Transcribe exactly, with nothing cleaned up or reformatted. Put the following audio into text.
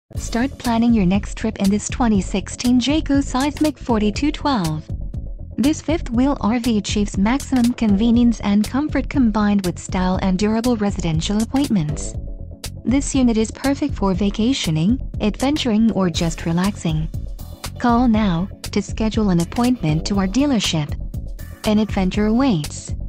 Start planning your next trip in this twenty sixteen Jayco Seismic forty-two twelve. This fifth-wheel R V achieves maximum convenience and comfort combined with style and durable residential appointments. This unit is perfect for vacationing, adventuring, or just relaxing. Call now to schedule an appointment to our dealership. An adventure awaits.